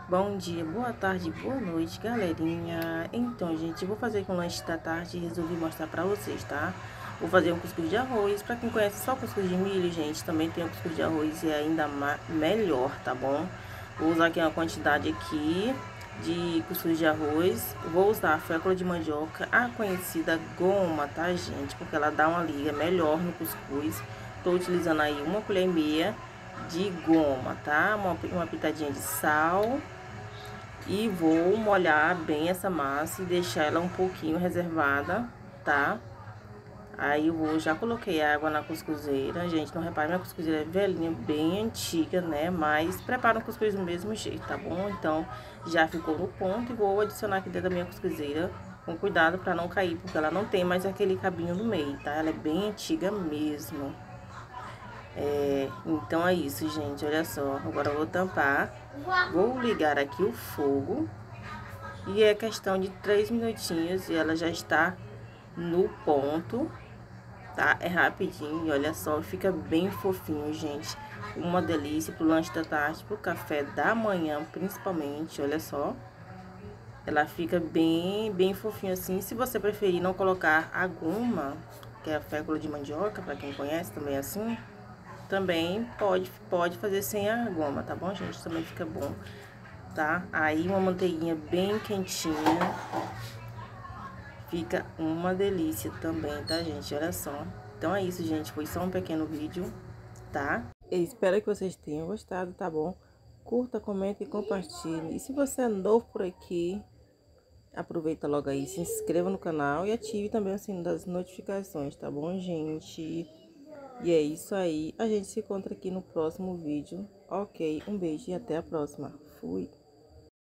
Bom dia, boa tarde, boa noite, galerinha. Então, gente, eu vou fazer aqui um lanche da tarde e resolvi mostrar pra vocês, tá? Vou fazer um cuscuz de arroz. Pra quem conhece só cuscuz de milho, gente, também tem o cuscuz de arroz e é ainda melhor, tá bom? Vou usar aqui uma quantidade aqui de cuscuz de arroz. Vou usar a fécula de mandioca, a conhecida goma, tá, gente? Porque ela dá uma liga melhor no cuscuz. Tô utilizando aí uma colher e meia de goma, tá? Uma pitadinha de sal. E vou molhar bem essa massa e deixar ela um pouquinho reservada, tá? Aí eu já coloquei água na cuscuzeira. Gente, não repare, minha cuscuzeira é velhinha, bem antiga, né? Mas prepara o cuscuz do mesmo jeito, tá bom? Então, já ficou no ponto e vou adicionar aqui dentro da minha cuscuzeira com cuidado pra não cair, porque ela não tem mais aquele cabinho no meio, tá? Ela é bem antiga mesmo. Então é isso, gente, olha só. Agora eu vou tampar, vou ligar aqui o fogo. E é questão de 3 minutinhos e ela já está no ponto, tá? É rapidinho, olha só, fica bem fofinho, gente. Uma delícia pro lanche da tarde, pro café da manhã, principalmente, olha só. Ela fica bem fofinho assim. Se você preferir não colocar a goma, que é a fécula de mandioca, pra quem conhece também é assim, também pode fazer sem a goma, tá bom, gente? Também fica bom, tá? Aí uma manteiguinha bem quentinha, fica uma delícia também, tá, gente? Olha só. Então é isso, gente. Foi só um pequeno vídeo, tá? Eu espero que vocês tenham gostado, tá bom? Curta, comenta e compartilhe. E se você é novo por aqui, aproveita logo aí, se inscreva no canal e ative também o sino das notificações, tá bom, gente? E é isso aí. A gente se encontra aqui no próximo vídeo. Ok, um beijo e até a próxima. Fui!